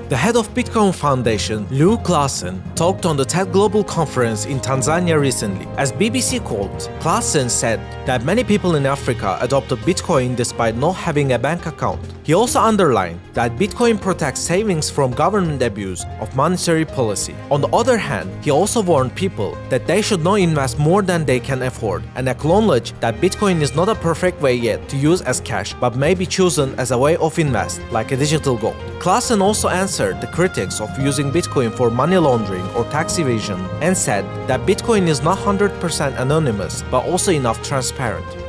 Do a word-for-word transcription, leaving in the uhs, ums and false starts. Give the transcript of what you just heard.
The head of Bitcoin Foundation, Llew Claasen, talked on the TedGlobal Conference in Tanzania recently. As B B C quotes, Claasen said that many people in Africa adopted Bitcoin despite not having a bank account. He also underlined that Bitcoin protects savings from government abuse of monetary policy. On the other hand, he also warned people that they should not invest more than they can afford and acknowledged that Bitcoin is not a perfect way yet to use as cash, but may be chosen as a way of invest, like a digital gold. Claasen also answered the critics of using Bitcoin for money laundering or tax evasion and said that Bitcoin is not one hundred percent anonymous, but also enough transparent.